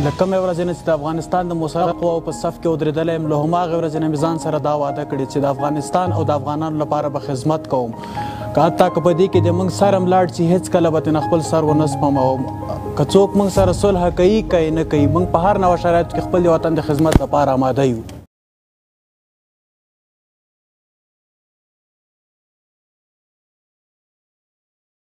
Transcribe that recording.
له کومې ورځې نه چې د افغانستان د مسلح قواو په صف کې ودرېدلی یم له هماغې ورځې نه مې ځان سره دا وعده کړې چې د افغانستان او د افغانانو لپاره به خدمت کوم که حتی که په دې کې د موږ سر هم لاړ چې هېڅکله به ترې خپل سر ونه سپموم که څوک موږ سره صلح کوي که یې نه کوي موږ په هر نوع شرایطو کې خپل وطن د خدمت لپاره آماده یو